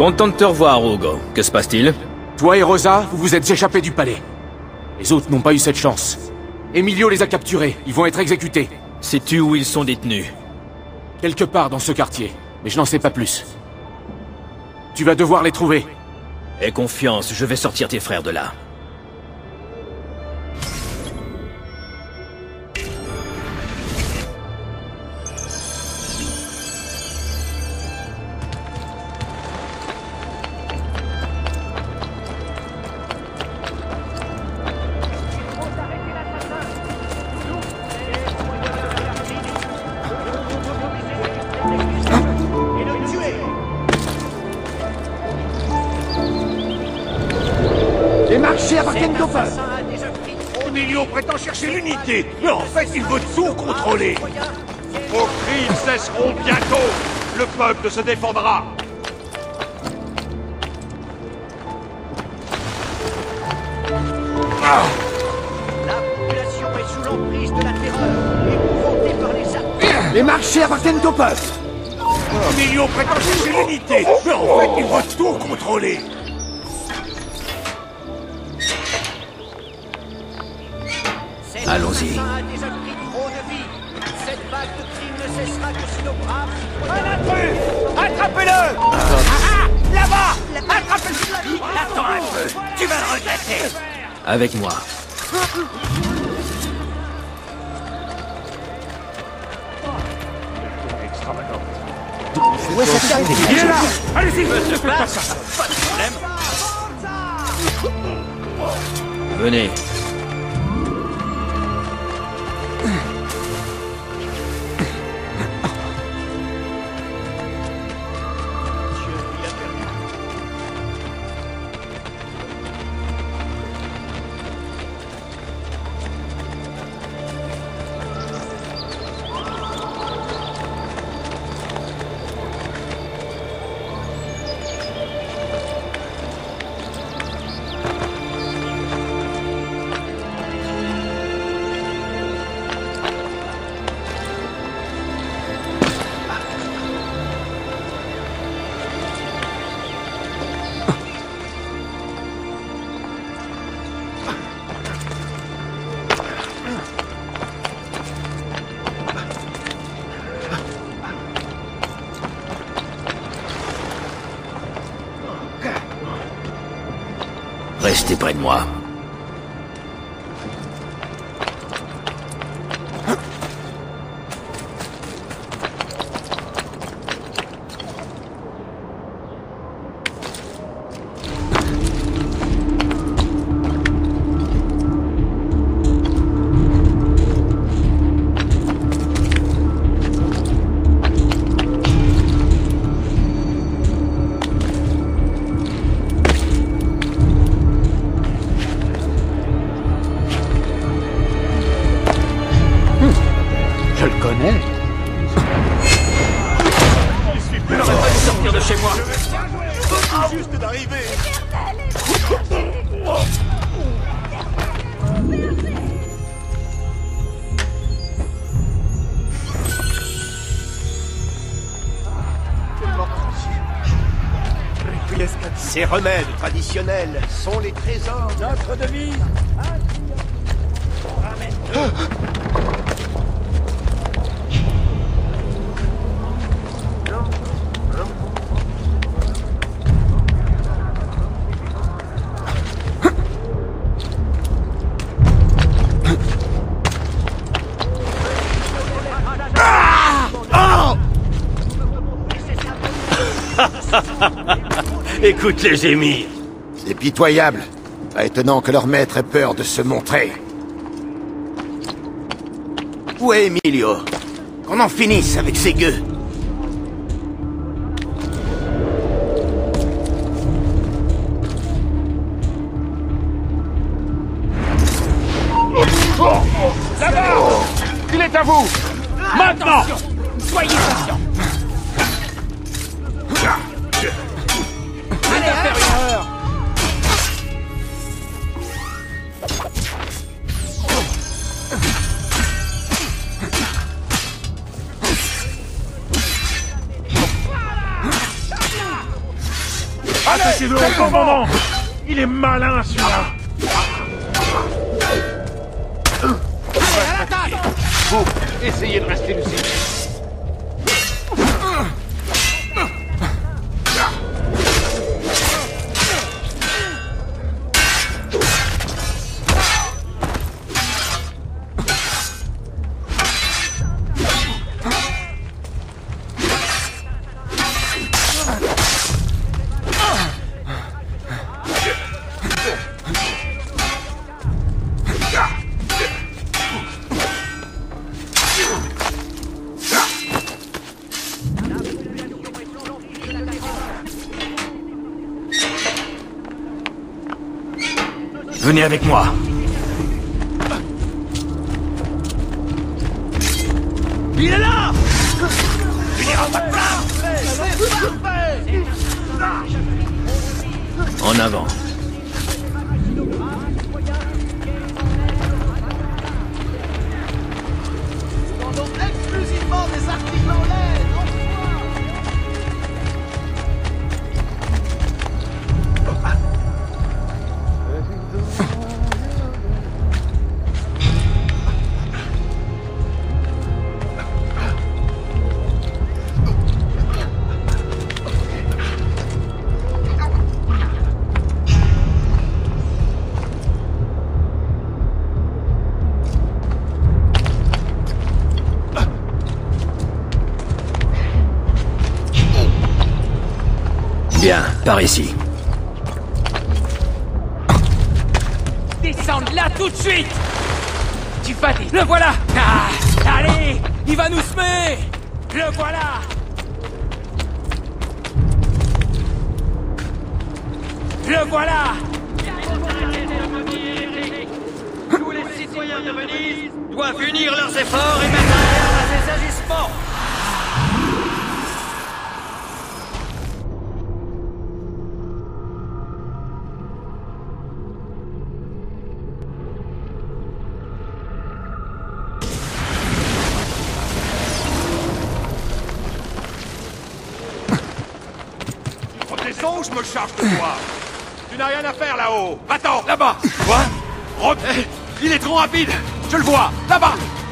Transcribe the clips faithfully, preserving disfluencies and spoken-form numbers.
Content de te revoir, Hugo. Que se passe-t-il? Toi et Rosa, vous vous êtes échappés du palais. Les autres n'ont pas eu cette chance. Emilio les a capturés. Ils vont être exécutés. Sais-tu où ils sont détenus? Quelque part dans ce quartier. Mais je n'en sais pas plus. Tu vas devoir les trouver. Aie confiance, je vais sortir tes frères de là. Les marchés appartiennent au peuple. Emilio prétend chercher l'unité, mais en fait il veut tout contrôler. Vos crimes cesseront bientôt. Le peuple se défendra. Ah. La population est sous l'emprise de la terreur, épouvantée par les actes. Les marchés appartiennent au peuple. Emilio prétend chercher l'unité, mais en fait il veut tout contrôler. Allons-y. A déjà pris trop de vie. Cette vague de crimes ne cessera que si nos braves citoyens... Un intrus! Attrapez-le! Ah ah! Là-bas! Attrapez-le! Attends un peu, tu vas le regretter. Avec moi. Où est cette arrivée? Il est là! Allez-y! Pas de problème. Venez. Restez près de moi. Je le connais. Je n'aurais pas dû sortir de chez moi. Juste d'arriver! Ces remèdes traditionnels sont les trésors de notre devise. Écoute les émirs. C'est pitoyable. Pas étonnant que leur maître ait peur de se montrer. Où est Emilio? Qu'on en finisse avec ces gueux. Là-bas! Il est à vous! Maintenant! Soyez patients. Allez, inférieur! Il est malin, celui-là. Vous, essayez de rester lucide. Venez avec moi. Il est là! En avant. Exclusivement des articles en laine, Bien, par ici. Descends là tout de suite! Tu vas dire... Le voilà! Ah, allez! Il va nous semer! Le voilà! Le voilà! tous les citoyens de Venise doivent unir leurs efforts et mettre un terme à ces agissements. Protestons, je me charge de toi. Tu n'as rien à faire là-haut. Va-t'en, là-bas. Quoi? Rod, il est trop rapide. Je le vois, là-bas.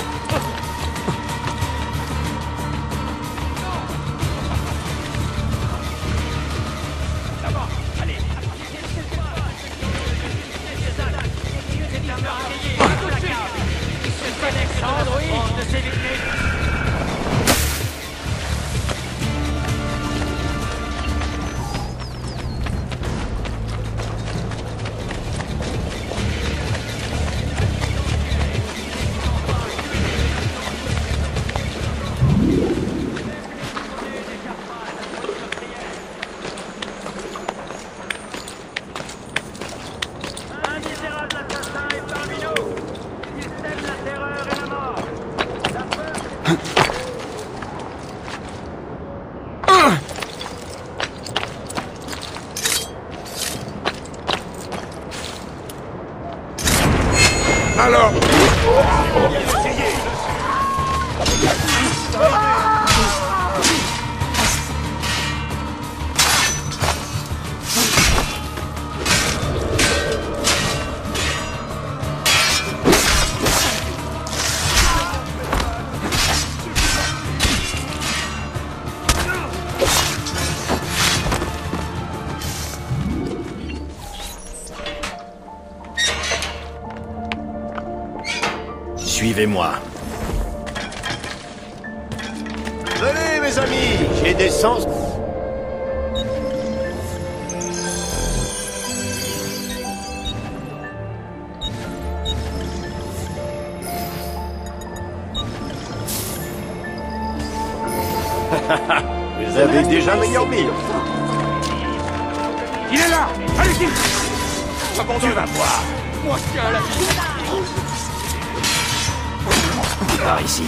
Alors, Suivez-moi. venez mes amis, j'ai des sens. Vous avez déjà meilleur mille. Il est là. Allez-y. Tu vas voir. Moi, tiens, la Par ici.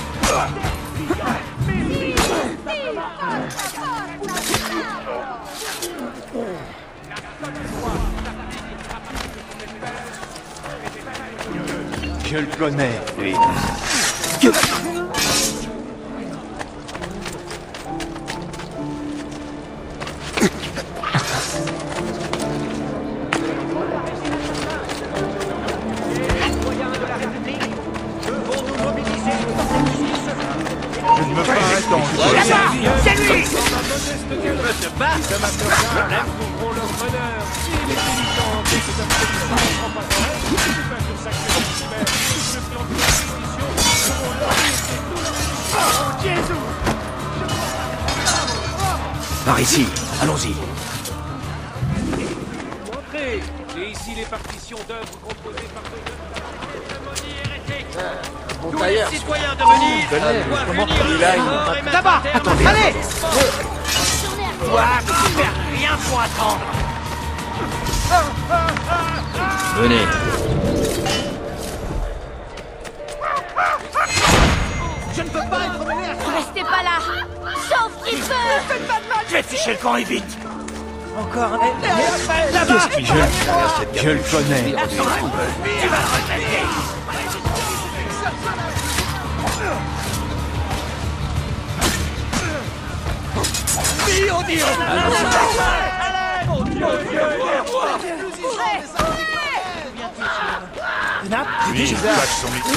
Je le connais, lui. battre. Lève trouveront leur bonheur. S'il est pénitent, que c'est un peu plus ne prend pas son aide, c'est pas que ça que les humains, tous ceux qui ont de l'expédition, seront leur vie et tout le... Par ici, allons-y. Entrez. Et ici les partitions d'œuvres composées par deux Tous les citoyens de Venise doivent unir leurs efforts et mettre un terme à allez. Toi, tu fais rien pour attendre. Venez. Je ne peux pas être mêlé à ça. Restez pas là. Sauf qu'il peut. Je vais ficher le camp et vite. Encore un mec. Là-bas. Je, je le connais. Tu vas le regretter. Dio, Dio. Allez, mon Dieu, Dieu. Lui, il cache son micro.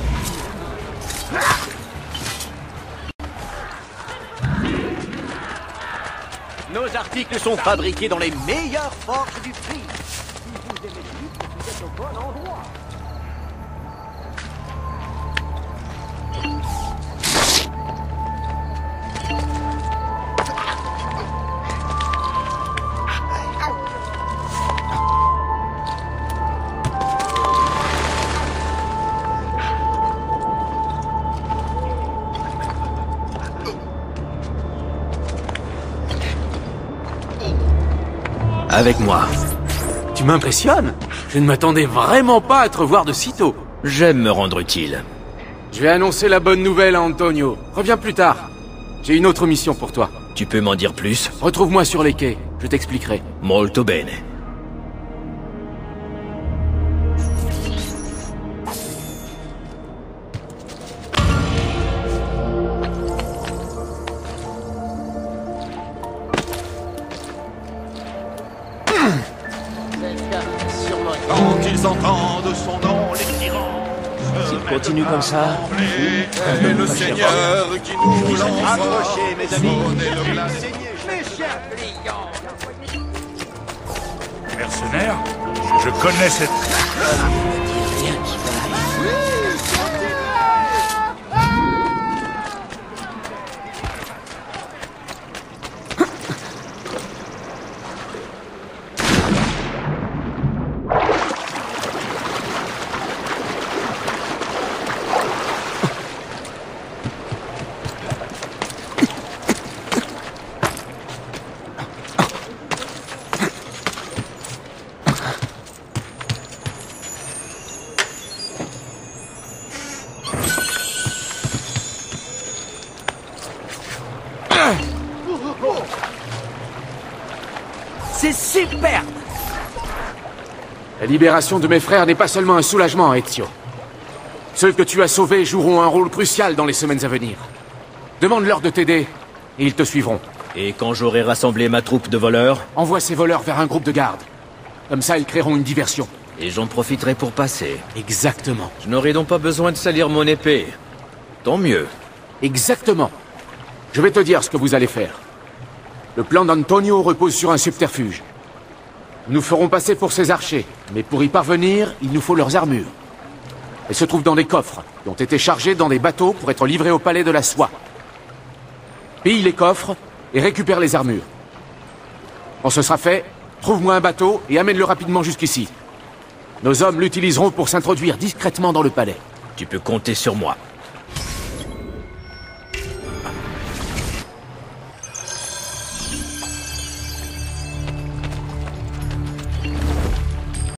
Nos articles sont fabriqués dans les meilleures forces du pays. Avec moi. Tu m'impressionnes. Je ne m'attendais vraiment pas à te revoir de sitôt. J'aime me rendre utile. Je vais annoncer la bonne nouvelle à Antonio. Reviens plus tard. J'ai une autre mission pour toi. Tu peux m'en dire plus? Retrouve-moi sur les quais. Je t'expliquerai. Molto bene. Quand ils entendent son nom, les tyrans S'il continue comme ça... Et le Seigneur qui nous l'envoie. Approchez, mes amis. Sonnez le glas. Mes chers clients. Mercenaire, je, je connais cette... C'est super. La libération de mes frères n'est pas seulement un soulagement, Ezio. Ceux que tu as sauvés joueront un rôle crucial dans les semaines à venir. Demande-leur de t'aider, et ils te suivront. Et quand j'aurai rassemblé ma troupe de voleurs, Envoie ces voleurs vers un groupe de garde. Comme ça, ils créeront une diversion. et j'en profiterai pour passer. Exactement. Je n'aurai donc pas besoin de salir mon épée. Tant mieux. Exactement. Je vais te dire ce que vous allez faire. Le plan d'Antonio repose sur un subterfuge. Nous nous ferons passer pour ses archers, mais pour y parvenir, il nous faut leurs armures. Elles se trouvent dans des coffres, qui ont été chargés dans des bateaux pour être livrés au palais de la soie. Pille les coffres et récupère les armures. Quand ce sera fait, trouve-moi un bateau et amène-le rapidement jusqu'ici. Nos hommes l'utiliseront pour s'introduire discrètement dans le palais. Tu peux compter sur moi.